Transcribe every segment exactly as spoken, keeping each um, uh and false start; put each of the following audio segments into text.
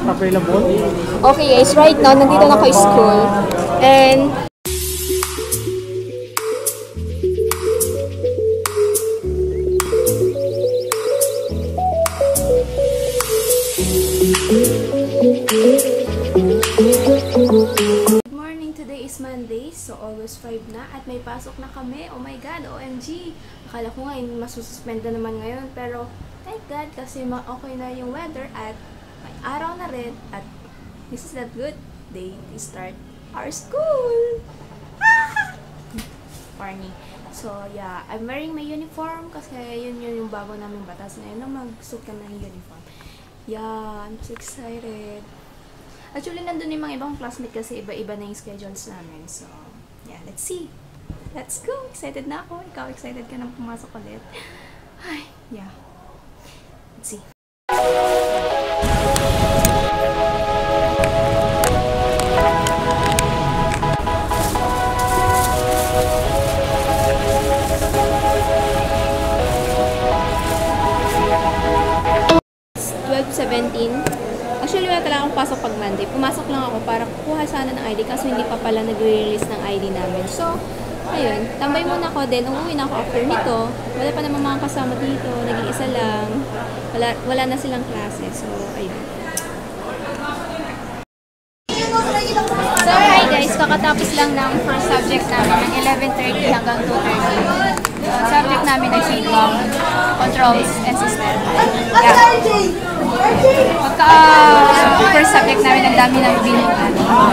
Available? Okay guys, right now, nandito na ako sa school. And good morning, today is Monday, so August five na at may pasok na kami. Oh my god, O M G! Akala ko nga masususpend na naman ngayon, pero thank God kasi okay na yung weather at may araw na rin at this is that good day to start our school! Corny. So yeah, I'm wearing my uniform kasi yun yun yung bago naming batas na yun na magsuot ka ng uniform. Yeah, I'm so excited. Actually, nandun yung mga ibang classmate kasi iba-iba na yung schedules namin. So, yeah, let's see. Let's go! Excited na ako. Ikaw, excited ka na pumasok ulit. Ay, yeah. Let's see. twelve seventeen. Actually, wala talaga akong pasok pag Monday. Pumasok lang ako para kukuha sana ng I D kasi hindi pa pala nag-release ng I D namin. So, ayun. Tambay muna ako din. Umuwi na ako after nito. Wala pa naman mga kasama dito. Nag-iisa lang. Wala, wala na silang klase. So, ayun. So, hi guys. Kakatapos lang ng first subject namin. Ng eleven thirty hanggang two thirty. So, subject namin ay Safecom, Controls, and System. Yeah. Pagka uh, first subject namin, ang dami ng binutan.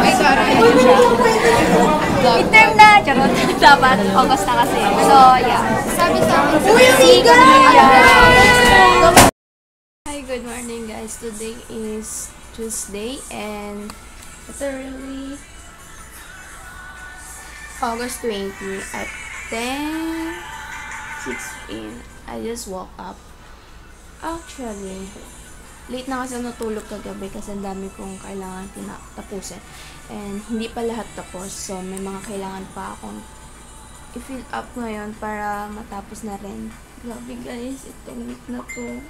Midterm na! Charot. Dapat. August na kasi. So, yeah. Sabi sa amin. Hi, good morning guys. Today is Tuesday and it's early August twentieth at ten sixteen. I just woke up. Actually, late na kasi natulog kagabi kasi ang dami kong kailangan tapusin. And hindi pa lahat tapos. So, may mga kailangan pa akong i-fill up ngayon para matapos na rin. Grabe guys, itong week na to.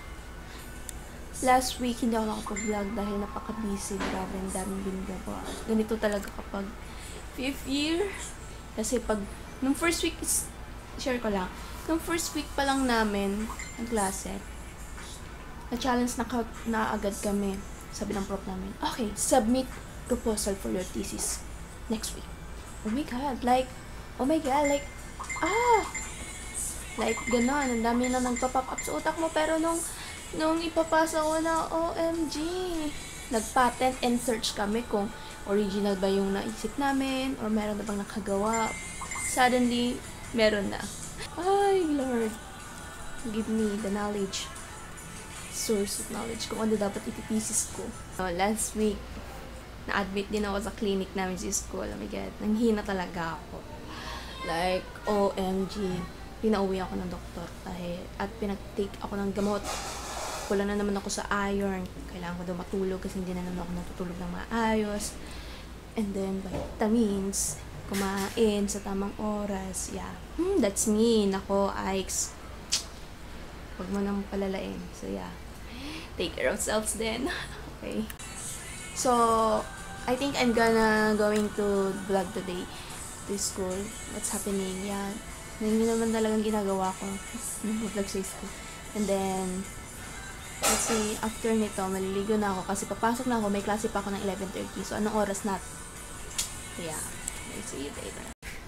Last week, hindi ako nakapag-vlog dahil napaka-busy. Grabe, ang daming binagawa. Ganito talaga kapag fifth year. Kasi pag, nung first week, is, share ko lang, nung first week pa lang namin ng klase, na-challenge na, na agad kami. Sabi ng prof namin, okay, submit proposal for your thesis next week. Oh my God, like, oh my God, like, ah! Like, gano'n, ang dami na nagpa-pop up sa utak mo, pero nung, nung ipapasa ko na, O M G, nag-patent and search kami kung original ba yung naisip namin, or meron na bang nakagawa. Suddenly, meron na. Ay, Lord, give me the knowledge. Source of knowledge kung ano dapat itipisis ko. So, last week, na-admit din ako sa clinic namin sa school. Oh my God, nanghina talaga ako. Like, O M G, pinauwi ako ng doktor dahil, at pinag-take ako ng gamot. Kulang na naman ako sa iron. Kailangan ko daw matulog kasi hindi na naman ako natutulog ng maayos. And then, vitamins, kumain sa tamang oras. Yeah, hmm, that's me. Nako, Ikes. Huwag mo nang palalain. So, yeah. Take care of selves then. Okay. So, I think I'm gonna going to vlog today to school. What's happening. Yeah. Hindi naman talagang ginagawa ko. Vlog sa school. And then, let's see, after nito, maliligo na ako kasi papasok na ako. May klase pa ako ng eleven thirty. So, anong oras na? Yeah. I'll see you later.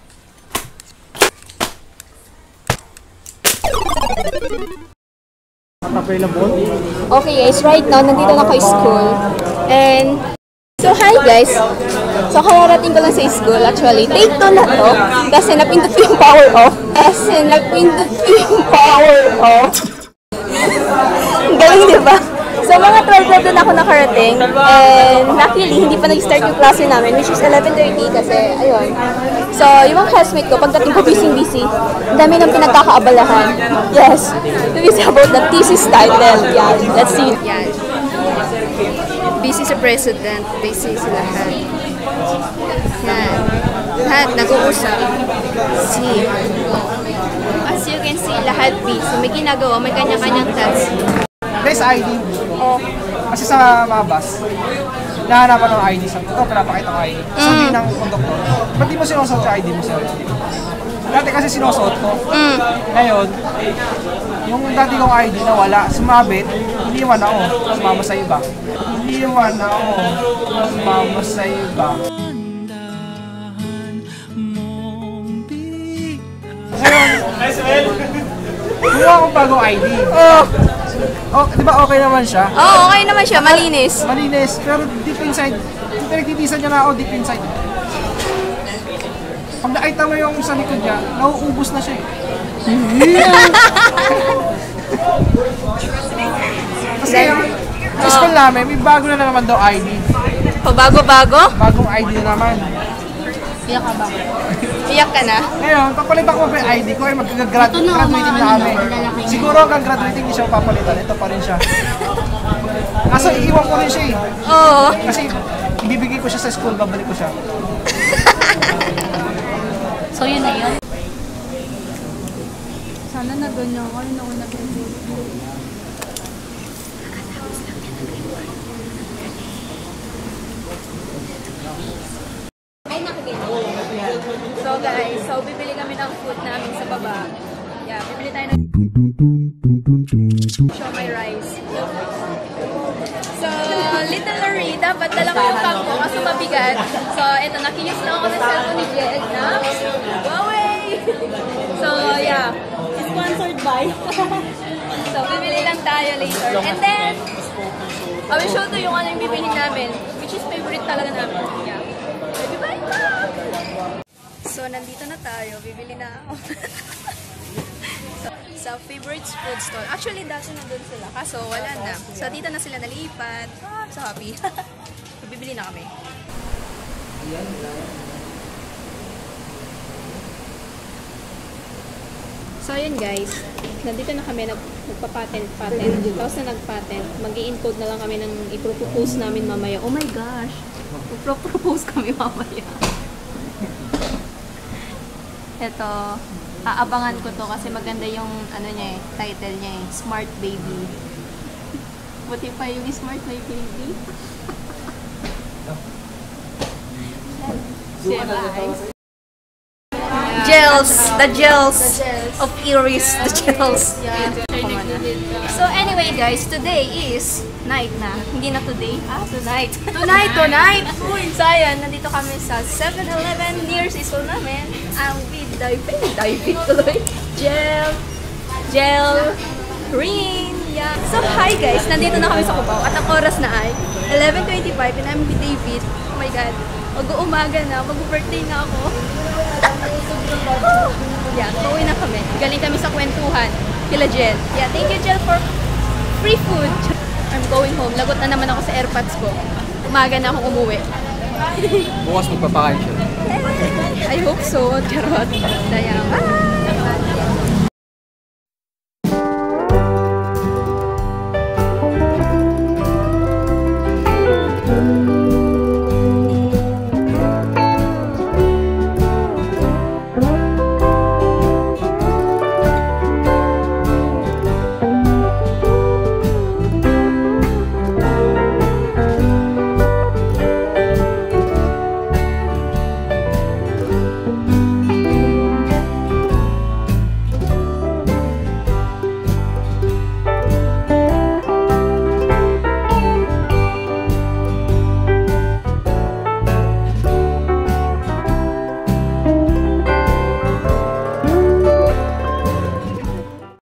Available? Okay guys, right now, nandito na ako sa school. And, so hi guys. So, kararating ko lang sa school. Actually, take two na to. Kasi napindot ko yung power off. Kasi napindot ko yung power off. Galing, diba? So, mga twelve na doon ako nakarating. And, luckily, hindi pa nag-start yung klase namin, which is eleven thirty kasi, ayun. So, yung mga classmate ko, pagdating ko busy-busy, dami ng pinagkakaabalahan. Yes. This is about the thesis title. Yeah, let's see. Yan. Busy sa president, busy sa lahat. Yan. Lahat nag-uusap. See. As you can see, lahat busy. May ginagawa, may kanya-kanyang task. Best I D. Oh. Kasi sa mabas, nahanapan ng I D. Sabi ko, pinapakita ko I D. Sabi ng konduktor, ba't di mo sinusuot sa I D mo, sir? Dati kasi sinusuot ko. Mm. Ngayon, yung dati kong I D na wala, sumabit, iniwan ako, sumama sa iba. Iniwan ako, sumama sa iba. Ngayon, kumuha akong bagong I D. Oh. Oh, di ba okay naman siya? Oh, okay naman siya. Malinis. Malinis, pero deep inside, pinagtitisan niya na ako deep inside. Pag nakita mo yung sa likod niya, nauubos na siya eh. Kasi yung sa school namin, may bago na naman daw I D. Pabago-bago? Bagong I D na naman. Iyak ka ba? Iyak ka na? Ngayon, papalitan ko pa yung I D ko, ay mag-graduating na kami. Siguro hanggang graduating hindi siya papalitan, ito pa rin siya. Kaso iiwan ko rin siya eh. Oo. Kasi ibibigay ko siya sa school, babalik ko siya. So yun na yun? Sana na ganyan ko, yun ako nag-enjoy. So guys, so bibili kami ng food namin sa baba. Yeah, bibili tayo ng siomai rice. So, little Larry, dapat dala ko yung cup ko kasi mabigat. So, eto, nakiyos lang ako ng cellphone ni Jed na Huawei! So, yeah. Sponsored by. So, bibili lang tayo later. And then, I will show to yung ano yung bibili namin, which is favorite talaga namin. Yeah. Baby, bye! So, nandito na tayo. Bibili na ako. so, sa favorite food stall. Actually, dati na doon sila. Kaso, wala na. So, dito na sila nalipat. Ah, so happy. So, bibili na kami. So, ayun guys. Nandito na kami. Nag nagpa-patent-patent. Tapos na nag-patent. Mag-i-encode na lang kami ng ipropose namin mamaya. Oh my gosh! Ipropose kami mamaya. Ito, aabangan ko to kasi maganda yung ano niya eh, title niya eh, Smart Baby. Buti pa yung Smart My Baby. Gels, the gels of Iris, the gels. So anyway guys, today is night na. Hindi na today. Ah, tonight. Tonight, tonight! So ayan, nandito kami sa seven eleven near sa school namin. Ang with diving, diving tuloy. Gel, gel, ring. Yeah. So hi guys, nandito na kami sa Cubao at ang oras na ay eleven twenty-five and I'm with David. Oh my God, mag-uumaga na, mag-birthday na ako. Yeah, pauwi na kami. Galing kami sa kwentuhan kila Jel. Yeah, thank you Jel for free food. I'm going home. Lagot na naman ako sa AirPods ko. Umaga na akong umuwi. Bukas magpapakain siya. I hope so. Charot. Daya. Bye!